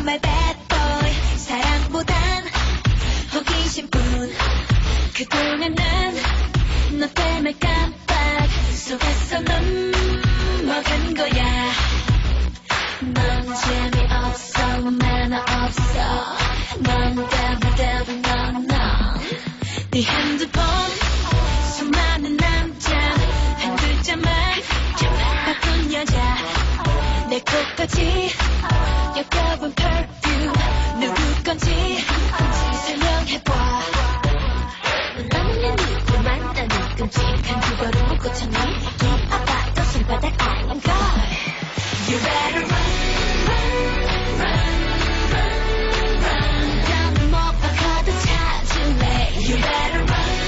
My bad boy 사랑보단 호기심뿐 그동안 난 너 때문에 깜빡 속았어 넘어간 거야 넌 재미없어 매너 없어 넌 devil 네 핸드폰 수많은 남자 한 글자만 바쁜 여자 내 꽃까지 역겨운 perfume 누구 건지 설명해봐 나는 누구 만나는 끔찍한 그거를 못 고쳤니 아파도 손바닥 I am God You better run 나는 못 바꿔도 찾을래 You better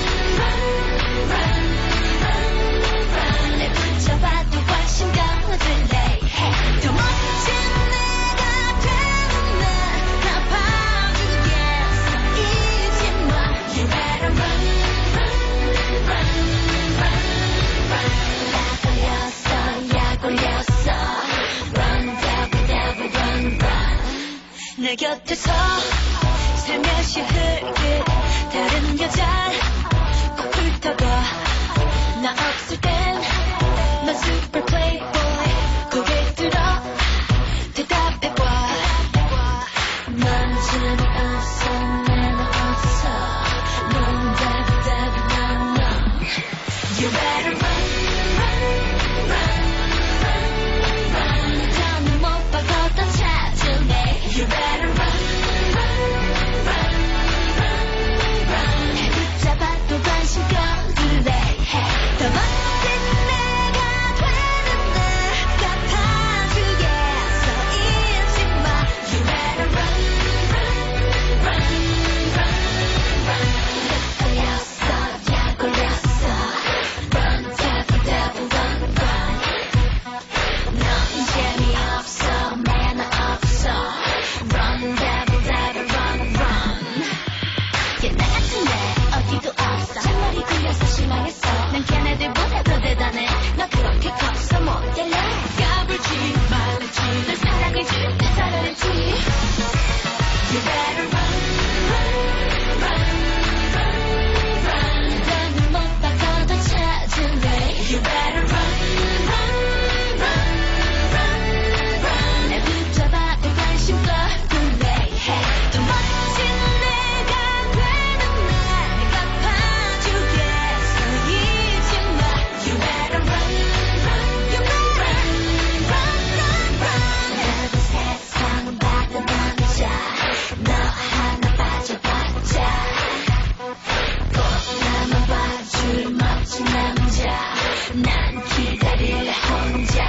run 내 붙잡아도 관심 가질래 더 멋진 내가 되는 날 봐주겠어 잊지 마 You better run 약 걸렸어 Run devil run 내 곁에서 살며시 흘릴 다른 여자 꼭 훑어봐 나 없을 땐 넌 super playboy 고개 들어 대답해봐 넌 재미없어 매너 없어 넌 devil You better run 더는 못 바꿔도 찾을래 You better run 붙잡아도 관심 꺼둘래 더 멋진 내가 되는 날 갚아주겠어 잊지 마 You better 걸렸어 약 걸렸어 Run devil run 넌 재미없어 매너 없어 Run devil run 옛날 같은데 어디도 없어 잔머리 굴려서 실망했어 난 걔네들보다 더 대단해 너 그렇게 컸어 모델래 까불지 말랬지 널 사랑해줄 때 사랑했지 You better run 너는 못 바꿔도 찾을래 You better run 내 붙잡아도 관심 꺼둘래 더 멋진 내가 되는 날 갚아주겠어 잊지 마 You better run You better run 나도 세상 받은 남자 너 하나 빠져봤자 꼭 나만 봐줄 멋진 남자 난 기다릴래 혼자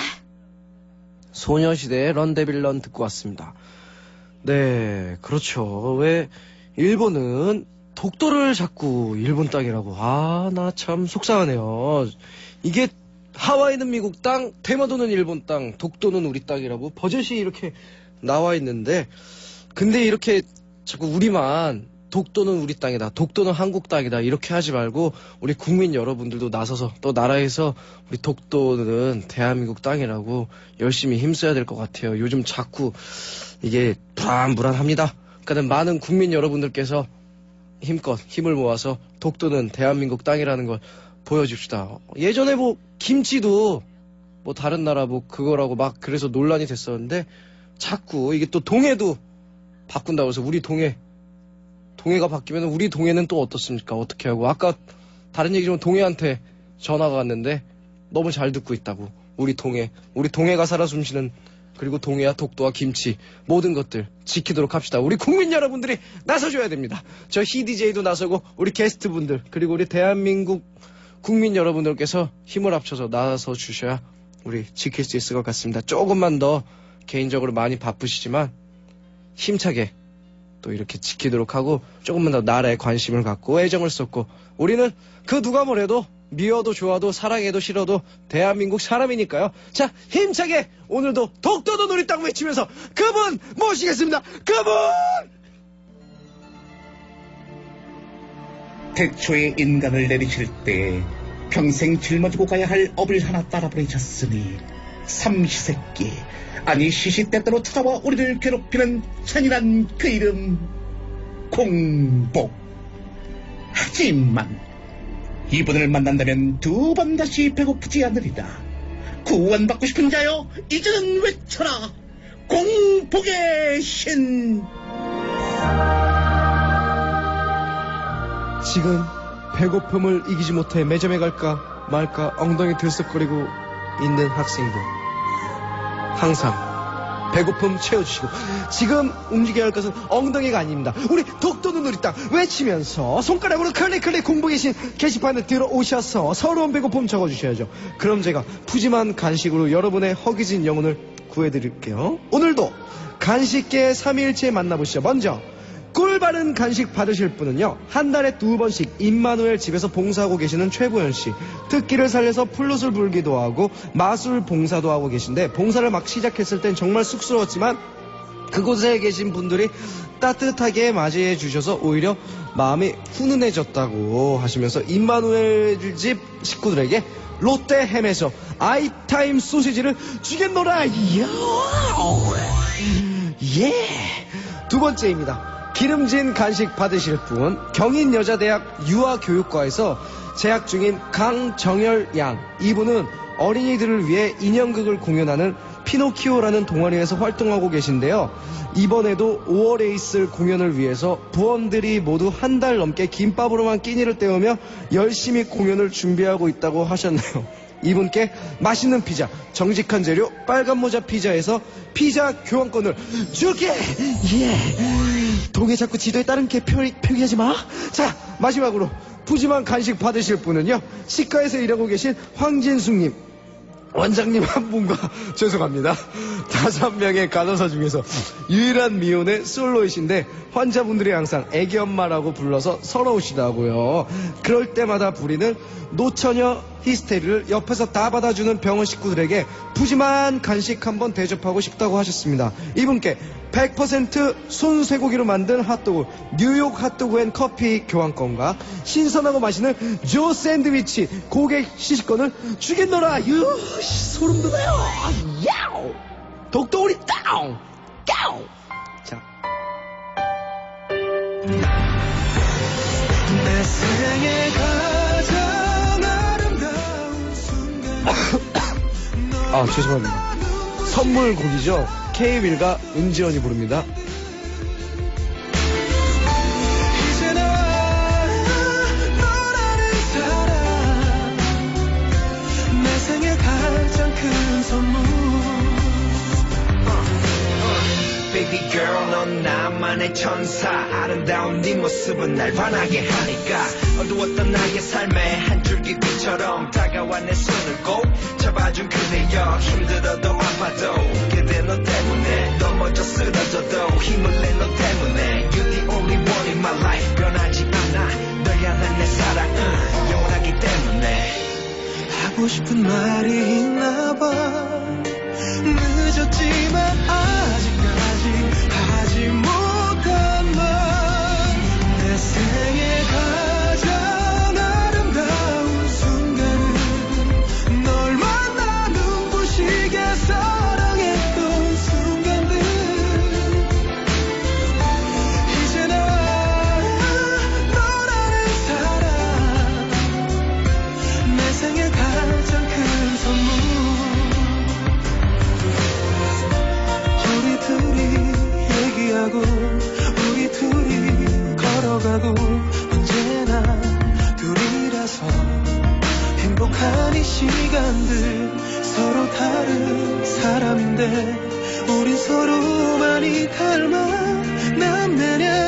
소녀시대의 런데빌런 듣고 왔습니다. 네, 그렇죠. 왜 일본은 독도를 자꾸 일본 땅이라고. 아, 나 참 속상하네요. 이게 하와이는 미국 땅, 대마도는 일본 땅, 독도는 우리 땅이라고 버젓이 이렇게 나와 있는데 근데 이렇게 자꾸 우리만 독도는 우리 땅이다, 독도는 한국 땅이다 이렇게 하지 말고 우리 국민 여러분들도 나서서 또 나라에서 우리 독도는 대한민국 땅이라고 열심히 힘써야 될 것 같아요. 요즘 자꾸 이게 불안합니다. 그러니까 많은 국민 여러분들께서 힘껏 힘을 모아서 독도는 대한민국 땅이라는 걸 보여줍시다. 예전에 뭐 김치도 뭐 다른 나라 뭐 그거라고 막 그래서 논란이 됐었는데 자꾸 이게 또 동해도 바꾼다고 해서 우리 동해가 바뀌면 우리 동해는 또 어떻습니까? 어떻게 하고 아까 다른 얘기지만 동해한테 전화가 왔는데 너무 잘 듣고 있다고 우리 동해가 살아 숨쉬는 그리고 동해와 독도와 김치 모든 것들 지키도록 합시다. 우리 국민 여러분들이 나서줘야 됩니다. 저 히디제이도 나서고 우리 게스트분들 그리고 우리 대한민국 국민 여러분들께서 힘을 합쳐서 나서 주셔야 우리 지킬 수 있을 것 같습니다. 조금만 더 개인적으로 많이 바쁘시지만 힘차게 또 이렇게 지키도록 하고 조금만 더 나라에 관심을 갖고 애정을 쏟고 우리는 그 누가 뭐래도 미워도 좋아도 사랑해도 싫어도 대한민국 사람이니까요. 자, 힘차게 오늘도 독도도 우리 땅 외치면서 그분 모시겠습니다. 그분! 태초에 인간을 내리실 때 평생 짊어지고 가야 할 업을 하나 따라 보내셨으니 삼시세끼, 아니 시시때때로 찾아와 우리를 괴롭히는 잔인한 그 이름 공복. 하지만 이분을 만난다면 두 번 다시 배고프지 않으리라. 구원받고 싶은 자여, 이제는 외쳐라. 공복의 신. 지금 배고픔을 이기지 못해 매점에 갈까 말까 엉덩이 들썩거리고 있는 학생들, 항상 배고픔 채워주시고, 지금 움직여야 할 것은 엉덩이가 아닙니다. 우리 독도는 우리 땅 외치면서 손가락으로 클릭 공복의 신 게시판에 들어오셔서 서러운 배고픔 적어주셔야죠. 그럼 제가 푸짐한 간식으로 여러분의 허기진 영혼을 구해드릴게요. 오늘도 간식계 3일째 만나보시죠. 먼저 꿀바른 간식 받으실 분은요, 한 달에 2번씩 임마누엘 집에서 봉사하고 계시는 최보연씨. 특기를 살려서 플룻을 불기도 하고 마술 봉사도 하고 계신데, 봉사를 막 시작했을 땐 정말 쑥스러웠지만 그곳에 계신 분들이 따뜻하게 맞이해 주셔서 오히려 마음이 훈훈해졌다고 하시면서 임마누엘 집 식구들에게 롯데 햄에서 아이타임 소시지를 주겠노라. 예. 두 번째입니다. 기름진 간식 받으실 분, 경인여자대학 유아교육과에서 재학 중인 강정열 양. 이분은 어린이들을 위해 인형극을 공연하는 피노키오라는 동아리에서 활동하고 계신데요. 이번에도 5월에 있을 공연을 위해서 부원들이 모두 한 달 넘게 김밥으로만 끼니를 때우며 열심히 공연을 준비하고 있다고 하셨네요. 이분께 맛있는 피자, 정직한 재료, 빨간 모자 피자에서 피자 교환권을 줄게! 예! 동해 자꾸 지도에 다른 게 표기하지 마! 자, 마지막으로 푸짐한 간식 받으실 분은요, 치과에서 일하고 계신 황진숙님. 원장님 한 분과 죄송합니다. 5명의 간호사 중에서 유일한 미혼의 솔로이신데 환자분들이 항상 애기 엄마라고 불러서 서러우시다고요. 그럴 때마다 부리는 노처녀 히스테리를 옆에서 다 받아주는 병원 식구들에게 푸짐한 간식 한번 대접하고 싶다고 하셨습니다. 이분께 100% 손쇠고기로 만든 핫도그, 뉴욕 핫도그 앤 커피 교환권과 신선하고 맛있는 조 샌드위치 고객 시식권을 주겠노라. 소름 돋아요. 야우! 독도 우리 땅! 야우! 자. 내 생애 가장 아름다운 순간. 아, 죄송합니다. 선물 곡이죠. K-윌과 은지원이 부릅니다. 이제 나와 너라는 사람, 내 생애 가장 큰 선물. Baby girl, 넌 나만의 천사. 아름다운 네 모습은 날 반하게 하니까 어두웠던 나의 삶에 한 줄기 빛처럼 다가와 내 손을 꼭 잡아준 그대여. 힘들어도 아파도 그대 너 때문에 넘어져 쓰러져도 힘을 내 너 때문에 You're the only one in my life. 변하지 않아 널 향한 내 사랑은 영원하기 때문에. 하고 싶은 말이 있나봐. 늦었지만 아직까지 하지 못한 말. 내 생애 가장 아름다운 순간은 널 만나 눈부시게 사랑했던 순간들. 이제 나 너라는 사람, 내 생애 가장 큰 선물. 우리 둘이 얘기하고 우리 둘이 걸어가고 언제나 둘이라서 행복한 이 시간들. 서로 다른 사람인데 우린 서로 많이 닮아 남 내냐